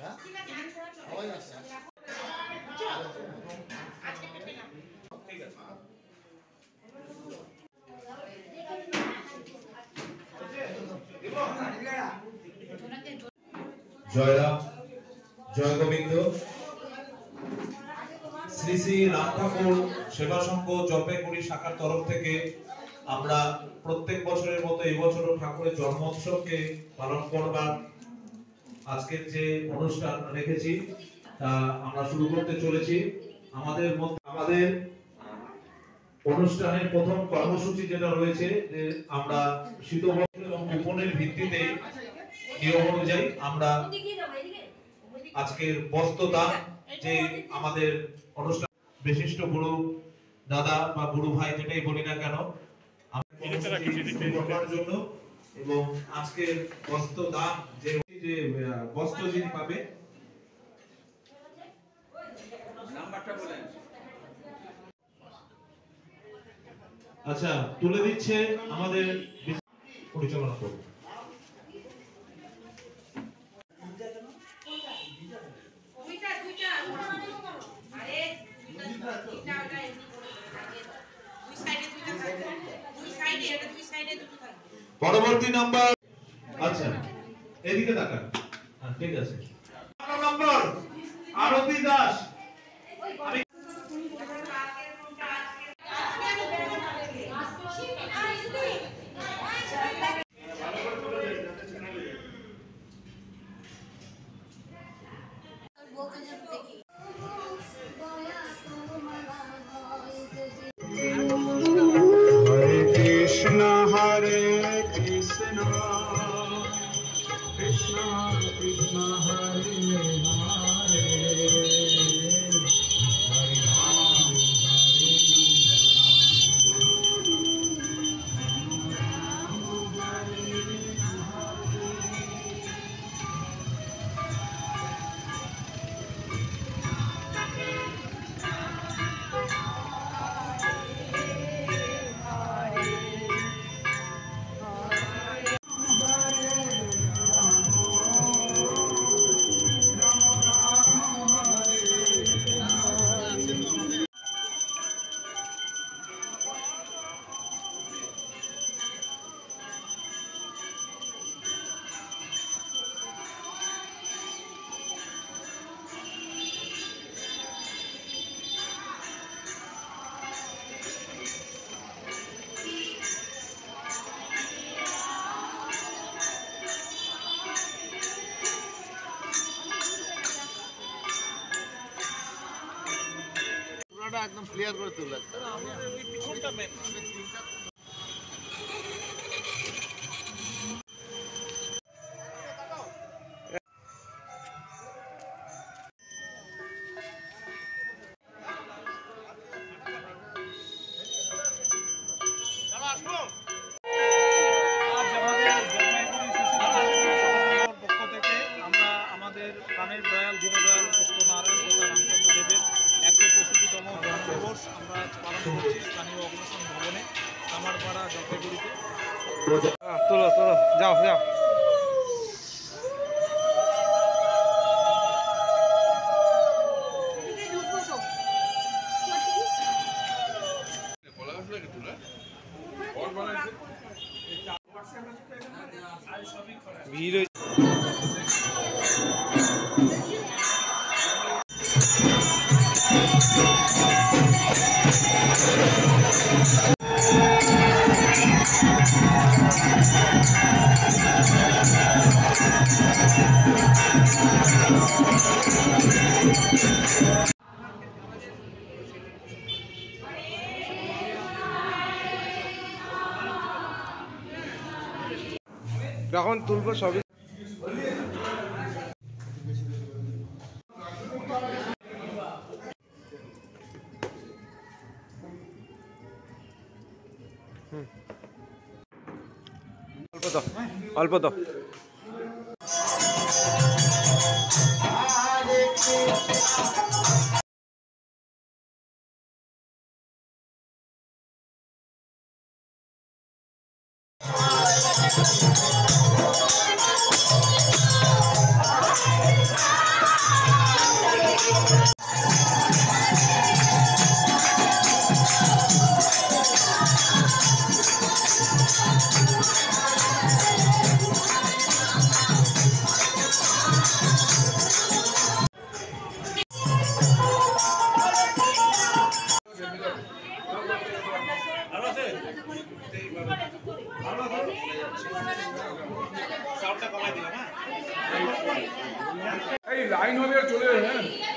জয়রাম, জয় গোবিন্দ। শ্রী শ্রী রাম ঠাকুর সেবা সংঘ জলপাইগুড়ি শাখার তরফ থেকে আমরা প্রত্যেক বছরের মতো এই বছরও ঠাকুরের জন্ম উৎসবকে পালন করবার আজকের যে অনুষ্ঠান রেখেছি তা আমরা শুরু করতে চলেছি। আমাদের অনুষ্ঠানের প্রথম কর্মসূচি যেটা রয়েছে যে আমরা শীতবস্ত্র এবং কুপনের ভিত্তিতে নিয়ম অনুযায়ী আমরা আজকের বস্ত্রদান যে আমাদের অনুষ্ঠান বিশিষ্ট গুরু দাদা বা গুরু ভাই যেটাই বলি না কেন জন্য এবং আজকের বস্ত্রদান যে বস্ত্র যিনি পাবে নাম্বারটা বলেন। আচ্ছা, তুলে দিচ্ছে আমাদের পরিচালনা করবে। পরবর্তী নাম্বার, আচ্ছা এদিকে তাকান, ঠিক আছে। Number Arati Das. Hare Krishna, Krishna Krishna Hare Hare, Hare Ram Hare একদম ক্লিয়ার করে তুলে প্রাণের দয়াল দীনদয়াল সত্যনারায়ণ রামচন্দ্র দেবের 165তম জন্মদিবস আমরা পালন করছি স্থানীয় অগ্রসন ভবনে, কামারপাড়া, জলপাইগুড়িতে। তোলো তোলো, যাও যাও। ভিড় যখন তুলবো সবই অল্প তো সাউন্ডটা কমাই দিলাম, হ্যাঁ। এই লাইন হবে আর চলে যাবে, হ্যাঁ।